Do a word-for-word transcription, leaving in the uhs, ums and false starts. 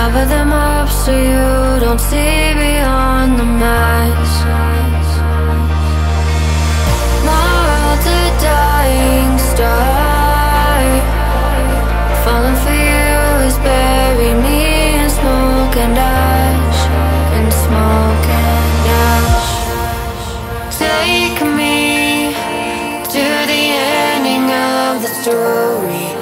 cover them up so you don't see beyond the mask. My world's a dying star. Falling for you is bury me in smoke and ash, in smoke and ash. Take me to the ending of the story.